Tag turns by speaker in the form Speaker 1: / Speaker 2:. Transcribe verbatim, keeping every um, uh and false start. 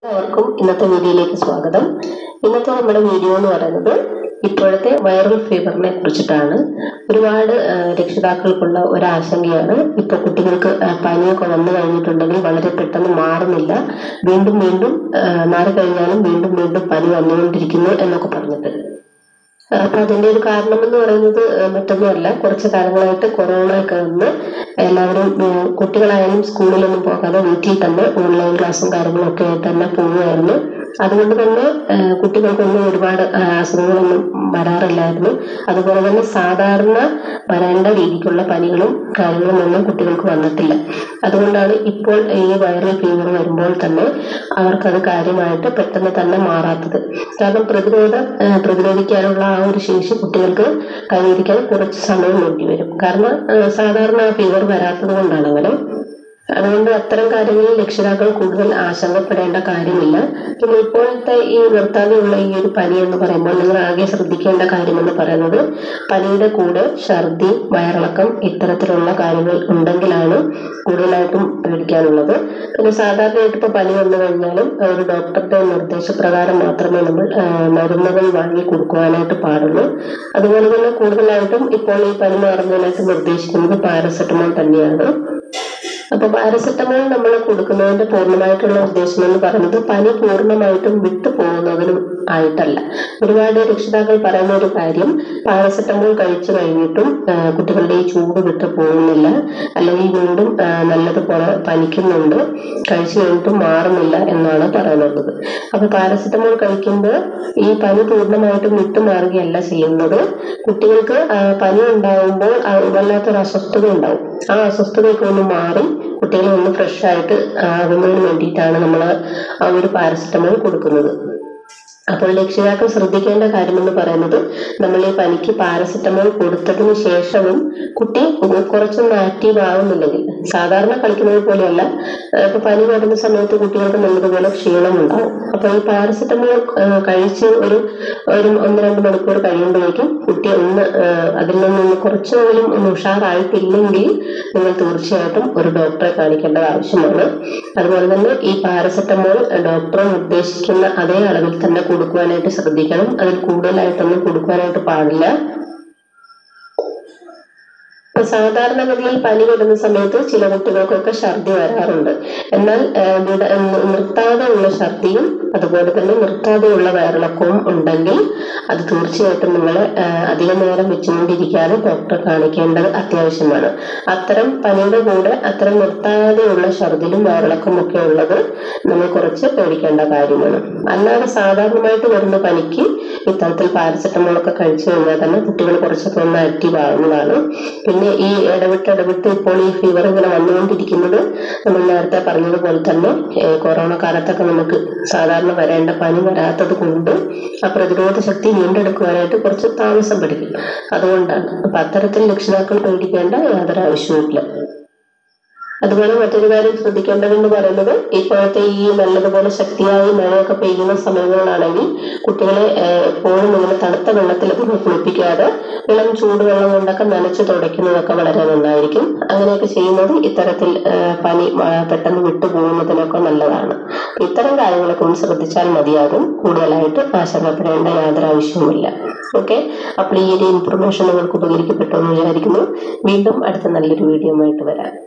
Speaker 1: എല്ലാവർക്കും ഇന്നത്തെ വീഡിയോയിലേക്ക് സ്വാഗതം. ഇന്നത്തെ നമ്മുടെ വീഡിയോ എന്ന് പറയുന്നത് ഇപ്പോഴത്തെ വൈറൽ ഫീവറിനെ കുറിച്ചിട്ടാണ്. ഒരുപാട് രക്ഷിതാക്കൾക്കുള്ള ഒരാശങ്കയാണ്. ഇപ്പോൾ കുട്ടികൾക്ക് പനിയൊക്കെ വന്നു കഴിഞ്ഞിട്ടുണ്ടെങ്കിൽ വളരെ പെട്ടെന്ന് മാറുന്നില്ല, വീണ്ടും വീണ്ടും മാറിക്കഴിഞ്ഞാലും വീണ്ടും വീണ്ടും പനി വന്നുകൊണ്ടിരിക്കുന്നു എന്നൊക്കെ പറഞ്ഞിട്ട്. അപ്പൊ അതിന്റെ ഒരു കാരണം എന്ന് പറയുന്നത് മറ്റൊന്നുമല്ല, കുറച്ച് കാലങ്ങളായിട്ട് കൊറോണ ഒക്കെ വന്ന് എല്ലാവരും കുട്ടികളായാലും സ്കൂളിലൊന്നും പോകാതെ വീട്ടിൽ തന്നെ ഓൺലൈൻ ക്ലാസ്സും കാര്യങ്ങളും ഒക്കെ തന്നെ പോവുമായിരുന്നു. അതുകൊണ്ട് തന്നെ കുട്ടികൾക്കൊന്നും ഒരുപാട് അസുഖങ്ങളൊന്നും വരാറില്ലായിരുന്നു. അതുപോലെ തന്നെ സാധാരണ വരേണ്ട രീതിക്കുള്ള പനികളും കാര്യങ്ങളും ഒന്നും കുട്ടികൾക്ക് വന്നിട്ടില്ല. അതുകൊണ്ടാണ് ഇപ്പോൾ ഈ വൈറൽ ഫീവർ വരുമ്പോൾ തന്നെ അവർക്കത് കാര്യമായിട്ട് പെട്ടെന്ന് തന്നെ മാറാത്തത്. കാരണം പ്രതിരോധ പ്രതിരോധിക്കാനുള്ള ആ ഒരു ശേഷി കുട്ടികൾക്ക് കൈവരിക്കാൻ കുറച്ച് സമയം വേണ്ടി വരും. കാരണം സാധാരണ ഫീവർ വരാത്തത് കൊണ്ടാണ് അങ്ങനെ. അതുകൊണ്ട് അത്തരം കാര്യങ്ങളിൽ രക്ഷിതാക്കൾ കൂടുതൽ ആശങ്കപ്പെടേണ്ട കാര്യമില്ല. പിന്നെ ഇപ്പോഴത്തെ ഈ നിർത്താതെയുള്ള ഈ ഒരു പനി എന്ന് പറയുമ്പോൾ നിങ്ങൾ ആകെ ശ്രദ്ധിക്കേണ്ട കാര്യമെന്ന് പറയുന്നത് പനിയുടെ കൂടെ ഛർദി, വയറിളക്കം ഇത്തരത്തിലുള്ള കാര്യങ്ങൾ ഉണ്ടെങ്കിലാണ് കൂടുതലായിട്ടും പേടിക്കാനുള്ളത്. പിന്നെ സാധാരണയായിട്ട് ഇപ്പോൾ പനി വന്നു കഴിഞ്ഞാലും ഒരു ഡോക്ടറുടെ നിർദ്ദേശപ്രകാരം മാത്രമേ നമ്മൾ മരുന്നുകൾ വാങ്ങി കൊടുക്കുവാനായിട്ട് പാടുള്ളൂ. അതുപോലെ തന്നെ കൂടുതലായിട്ടും ഇപ്പോൾ ഈ പനി മാറുന്നതിനായിട്ട് നിർദ്ദേശിക്കുന്നത് പാരസെറ്റമോൾ തന്നെയാണ്. അപ്പൊ പാരസെറ്റമോൾ നമ്മൾ കൊടുക്കുന്നതിന്റെ പൂർണ്ണമായിട്ടുള്ള ഉദ്ദേശം എന്ന് പറയുന്നത് പനി പൂർണ്ണമായിട്ടും വിട്ടു പോകുന്നതിനും ആയിട്ടല്ല. ഒരുപാട് രക്ഷിതാക്കൾ പറയുന്ന ഒരു കാര്യം, പാരസെറ്റമോൾ കഴിച്ചു കഴിഞ്ഞിട്ടും കുട്ടികളുടെ ഈ ചൂട് വിട്ടു പോകുന്നില്ല, അല്ലെങ്കിൽ വീണ്ടും നല്ലതുപോലെ പനിക്കുന്നുണ്ട്, കഴിച്ചു കഴിഞ്ഞിട്ടും മാറുന്നില്ല എന്നാണ് പറയുന്നത്. അപ്പൊ പാരസെറ്റമോൾ കഴിക്കുമ്പോൾ ഈ പനി പൂർണ്ണമായിട്ടും വിട്ടുമാറുകയല്ല ചെയ്യുന്നത്. കുട്ടികൾക്ക് പനി ഉണ്ടാവുമ്പോൾ വല്ലാത്തൊരു അസ്വസ്ഥത ഉണ്ടാവും. ആ അസ്വസ്ഥതയൊക്കെ ഒന്ന് മാറി കുട്ടികളെ ഒന്ന് ഫ്രഷ് ആയിട്ട് ആകുന്നതിന് വേണ്ടിയിട്ടാണ് നമ്മൾ ആ ഒരു പാരസെറ്റമോൾ കൊടുക്കുന്നത്. അപ്പോൾ രക്ഷിതാക്കൾ ശ്രദ്ധിക്കേണ്ട കാര്യമെന്ന് പറയുന്നത്, നമ്മൾ ഈ പനിക്ക് പാരസെറ്റമോൾ കൊടുത്തതിന് ശേഷവും കുട്ടി കുറച്ചൊന്ന് ആക്റ്റീവ് ആവുന്നില്ലെങ്കിൽ, സാധാരണ കളിക്കുന്നത് പോലെയല്ല, ഇപ്പൊ പനി വരുന്ന സമയത്ത് കുട്ടികൾക്ക് നല്ലതുപോലെ ക്ഷീണം ഉണ്ടാവും. അപ്പൊ ഈ പാരസെറ്റമോൾ കഴിച്ച് ഒരു ഒരു ഒന്ന് രണ്ട് മണിക്കൂർ കഴിയുമ്പോഴേക്കും കുട്ടി ഒന്ന് അതിൽ നിന്നൊന്ന് കുറച്ചെങ്കിലും ഒന്ന് ഉഷാറായിട്ടില്ലെങ്കിൽ നിങ്ങൾ തീർച്ചയായിട്ടും ഒരു ഡോക്ടറെ കാണിക്കേണ്ടത് ആവശ്യമാണ്. അതുപോലെ തന്നെ ഈ പാരസെറ്റമോൾ ഡോക്ടർ നിർദ്ദേശിക്കുന്ന അതേ അളവിൽ തന്നെ കൊടുക്കുവാനായിട്ട് ശ്രദ്ധിക്കണം. അതിൽ കൂടുതലായിട്ടൊന്നും കൊടുക്കുവാനായിട്ട് പാടില്ല. സാധാരണഗതിയിൽ പനി വരുന്ന സമയത്ത് ചില കുട്ടികൾക്കൊക്കെ ഛർദി വരാറുണ്ട്. എന്നാൽ നിർത്താതെ ഉള്ള ഛർദിയും അതുപോലെ തന്നെ നിർത്താതെയുള്ള വയറിളക്കവും ഉണ്ടെങ്കിൽ അത് തീർച്ചയായിട്ടും നിങ്ങൾ അധിക നേരം വെച്ചുകൊണ്ടിരിക്കാതെ ഡോക്ടറെ കാണിക്കേണ്ടത് അത്യാവശ്യമാണ്. അത്തരം പനിയുടെ കൂടെ അത്തരം നിർത്താതെയുള്ള ഛർദിലും വയറിളക്കവും ഒക്കെ ഉള്ളത് നമ്മൾ കുറച്ച് പേടിക്കേണ്ട കാര്യമാണ്. അല്ലാതെ സാധാരണമായിട്ട് വരുന്ന പനിക്ക് ഇത്തരത്തിൽ പാരസെറ്റമോൾ ഒക്കെ കഴിച്ചു കഴിഞ്ഞാൽ തന്നെ കുട്ടികൾ കുറച്ചൊക്കെ ഒന്ന് ആക്റ്റീവ് ആവുന്നതാണ്. പിന്നെ ഈ ഇടവിട്ട് ഇടവിട്ട് ഇപ്പോൾ ഈ ഫീവർ ഇങ്ങനെ വന്നുകൊണ്ടിരിക്കുന്നത് നമ്മൾ നേരത്തെ പറഞ്ഞതുപോലെ തന്നെ കൊറോണ കാലത്തൊക്കെ നമുക്ക് സാധാരണ വരേണ്ട പനി വരാത്തത് കൊണ്ട് ആ പ്രതിരോധ ശക്തി വീണ്ടെടുക്കുവാനായിട്ട് കുറച്ച് താമസം പിടിക്കും. അതുകൊണ്ടാണ്. അപ്പൊ അത്തരത്തിൽ രക്ഷിതാക്കൾ പേടിക്കേണ്ട യാതൊരു ആവശ്യവുമില്ല. അതുപോലെ മറ്റൊരു കാര്യം ശ്രദ്ധിക്കേണ്ടതെന്ന് പറയുന്നത്, ഇപ്പോഴത്തെ ഈ നല്ലതുപോലെ ശക്തിയായി മഴയൊക്കെ പെയ്യുന്ന സമയങ്ങളിലാണെങ്കിൽ കുട്ടികളെ എപ്പോഴും നിങ്ങൾ തണുത്ത വെള്ളത്തിലൊക്കെ കുളിപ്പിക്കാതെ ഇളം ചൂടുവെള്ളം കൊണ്ടൊക്കെ നനച്ച് തുടയ്ക്കുന്നതൊക്കെ വളരെ നന്നായിരിക്കും. അങ്ങനെയൊക്കെ ചെയ്യുന്നത് ഇത്തരത്തിൽ പനി പെട്ടെന്ന് വിട്ടുപോകുന്നതിനൊക്കെ നല്ലതാണ്. ഇത്തരം കാര്യങ്ങളൊക്കെ ഒന്ന് ശ്രദ്ധിച്ചാൽ മതിയാകും. കൂടുതലായിട്ട് ആശങ്കപ്പെടേണ്ട യാതൊരു ആവശ്യവുമില്ല. ഓക്കെ, അപ്പോൾ ഈ ഒരു ഇൻഫർമേഷൻ നിങ്ങൾക്ക് ഉപകരിക്കപ്പെട്ടു എന്ന് വിചാരിക്കുന്നു. വീണ്ടും അടുത്ത നല്ലൊരു വീഡിയോ ആയിട്ട് വരാം.